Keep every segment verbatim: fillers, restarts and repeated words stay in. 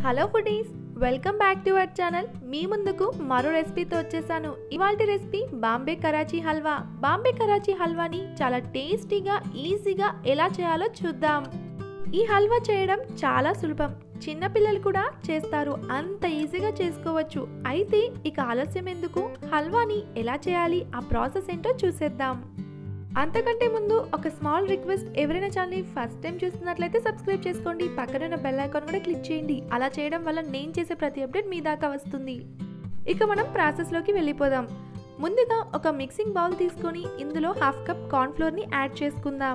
Hello foodies, welcome back to our channel. మీ ముందుకు మరో రెసిపీతో వచ్చేసాను. ఇవాల్టి రెసిపీ బాంబే కరాచీ హల్వా. బాంబే కరాచీ హల్వాని చాలా టేస్టీగా ఈజీగా ఎలా చేయాలో చూద్దాం. ఈ హల్వా చేయడం చాలా సులభం, చిన్నపిల్లలు కూడా చేస్తారు, అంత ఈజీగా చేసుకోవచ్చు. అయితే ఇక ఆలస్యం ఎందుకు, హల్వాని ఎలా చేయాలి, ఆ ప్రాసెస్ ఏంటో చూసేద్దాం. అంతకంటే ముందు ఒక స్మాల్ రిక్వెస్ట్, ఎవరైనా ఛానల్ని ఫస్ట్ టైం చూస్తున్నట్లయితే సబ్స్క్రైబ్ చేసుకోండి, పక్కన ఉన్న బెల్ ఐకాన్ కూడా క్లిక్ చేయండి. అలా చేయడం వల్ల నేను చేసే ప్రతి అప్డేట్ మీ దాకా వస్తుంది. ఇక మనం ప్రాసెస్లోకి వెళ్ళిపోదాం. ముందుగా ఒక మిక్సింగ్ బౌల్ తీసుకొని ఇందులో హాఫ్ కప్ కార్న్ఫ్లోర్ని యాడ్ చేసుకుందాం.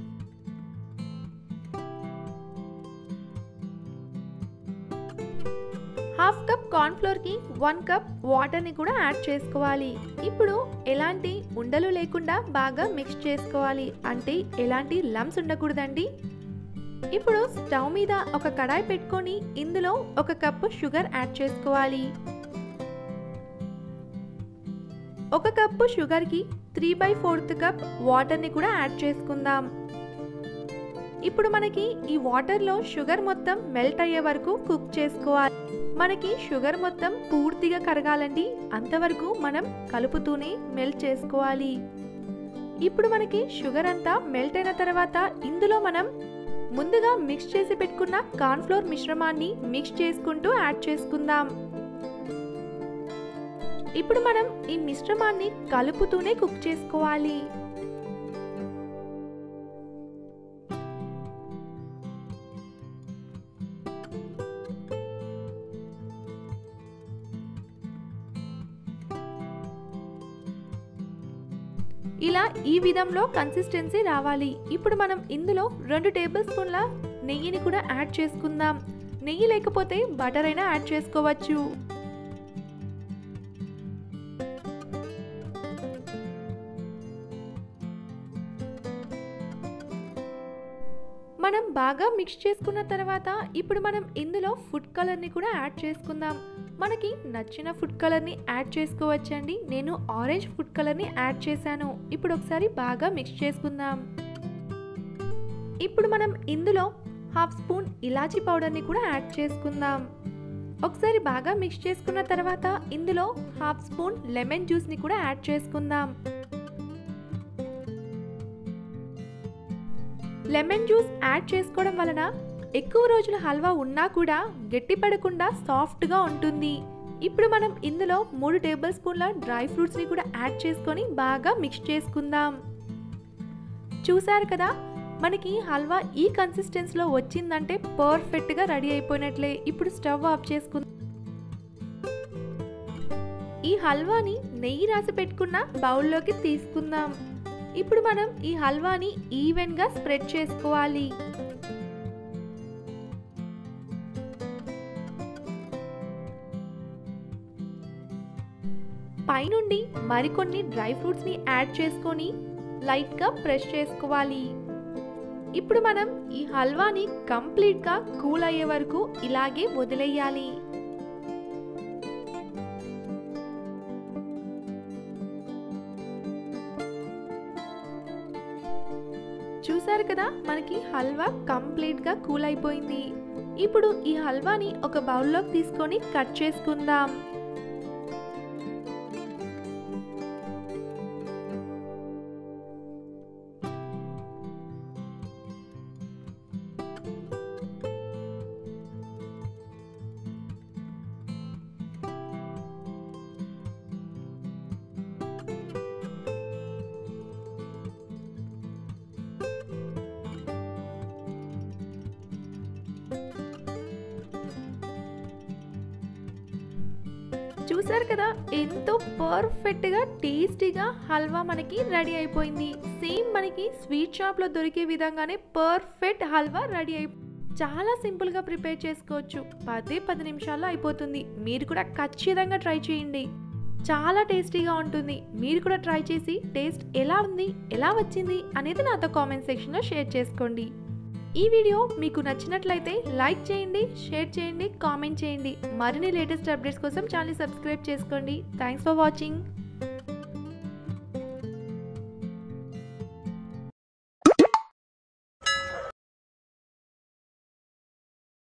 హాఫ్ కప్ కార్న్ఫ్లోర్కి వన్ కప్ వాటర్ని కూడా యాడ్ చేసుకోవాలి. ఇప్పుడు ఎలాంటి ఉండలు లేకుండా బాగా మిక్స్ చేసుకోవాలి, అంటే ఎలాంటి లమ్స్ ఉండకూడదండి. ఇప్పుడు స్టవ్ మీద ఒక కడాయి పెట్టుకొని ఇందులో ఒక కప్పు షుగర్ యాడ్ చేసుకోవాలి. ఒక కప్పు షుగర్కి త్రీ బై ఫోర్త్ కప్ వాటర్ని కూడా యాడ్ చేసుకుందాం. ఇప్పుడు మనకి ఈ వాటర్లో షుగర్ మొత్తం మెల్ట్ అయ్యే వరకు కుక్ చేసుకోవాలి. మనకి షుగర్ మొత్తం పూర్తిగా కరగాలండి, అంతవరకు మనం కలుపుతూనే మెల్ట్ చేసుకోవాలి. ఇప్పుడు మనకి షుగర్ అంతా మెల్ట్ అయిన తర్వాత ఇందులో మనం ముందుగా మిక్స్ చేసి పెట్టుకున్న కార్న్ఫ్లోర్ మిశ్రమాన్ని మిక్స్ చేసుకుంటూ యాడ్ చేసుకుందాం. ఇప్పుడు మనం ఈ మిశ్రమాన్ని కలుపుతూనే కుక్ చేసుకోవాలి. ఇలా ఈ విధంలో కన్సిస్టెన్సీ రావాలి. ఇప్పుడు మనం ఇందులో రెండు టేబుల్ స్పూన్ల నెయ్యిని కూడా యాడ్ చేసుకుందాం. నెయ్యి లేకపోతే బటర్ అయినా యాడ్ చేసుకోవచ్చు. మనం బాగా మిక్స్ చేసుకున్న తర్వాత ఇప్పుడు మనం ఇందులో ఫుడ్ కలర్ని కూడా యాడ్ చేసుకుందాం. మనకి నచ్చిన ఫుడ్ కలర్ని యాడ్ చేసుకోవచ్చండి. నేను ఆరెంజ్ ఫుడ్ కలర్ని యాడ్ చేశాను. ఇప్పుడు ఒకసారి బాగా మిక్స్ చేసుకుందాం. ఇప్పుడు మనం ఇందులో హాఫ్ స్పూన్ ఇలాచీ పౌడర్ని కూడా యాడ్ చేసుకుందాం. ఒకసారి బాగా మిక్స్ చేసుకున్న తర్వాత ఇందులో హాఫ్ స్పూన్ లెమన్ జ్యూస్ని కూడా యాడ్ చేసుకుందాం. లెమన్ జ్యూస్ యాడ్ చేసుకోవడం వలన ఎక్కువ రోజుల హల్వా ఉన్నా కూడా గట్టిపడకుండా సాఫ్ట్గా ఉంటుంది. ఇప్పుడు మనం ఇందులో మూడు టేబుల్ స్పూన్ల డ్రై ఫ్రూట్స్ని కూడా యాడ్ చేసుకొని బాగా మిక్స్ చేసుకుందాం. చూసారు కదా, మనకి హల్వా ఈ కన్సిస్టెన్సీలో వచ్చిందంటే పర్ఫెక్ట్గా రెడీ అయిపోయినట్లే. ఇప్పుడు స్టవ్ ఆఫ్ చేసుకుందాం. ఈ హల్వాని నెయ్యి రాసి పెట్టుకున్న బౌల్లోకి తీసుకుందాం. ఇప్పుడు మనం ఈ హల్వాని ఈవెన్గా స్ప్రెడ్ చేసుకోవాలి. పైనుండి మరికొన్ని డ్రై ఫ్రూట్స్ని యాడ్ చేసుకొని లైట్గా ప్రెస్ చేసుకోవాలి. ఇప్పుడు మనం ఈ హల్వాని కంప్లీట్గా కూల్ అయ్యే వరకు ఇలాగే వదిలేయాలి. చూసారు కదా, మనకి హల్వా కంప్లీట్గా కూల్ అయిపోయింది. ఇప్పుడు ఈ హల్వాని ఒక బౌల్లోకి తీసుకొని కట్ చేసుకుందాం. చూసారు కదా, ఎంతో పర్ఫెక్ట్గా టేస్టీగా హల్వా మనకి రెడీ అయిపోయింది. సేమ్ మనకి స్వీట్ షాప్లో దొరికే విధంగానే పర్ఫెక్ట్ హల్వా రెడీ అయిపోయింది. చాలా సింపుల్గా ప్రిపేర్ చేసుకోవచ్చు, పదే పది నిమిషాల్లో అయిపోతుంది. మీరు కూడా ఖచ్చితంగా ట్రై చేయండి, చాలా టేస్టీగా ఉంటుంది. మీరు కూడా ట్రై చేసి టేస్ట్ ఎలా ఉంది, ఎలా వచ్చింది అనేది నాతో కామెంట్ సెక్షన్లో షేర్ చేసుకోండి. ఈ వీడియో మీకు నచ్చినట్లయితే లైక్ చేయండి, షేర్ చేయండి, కామెంట్ చేయండి. మరిన్ని లేటెస్ట్ అప్డేట్స్ కోసం ఛానల్ సబ్స్క్రైబ్ చేసుకోండి. Thanks for watching.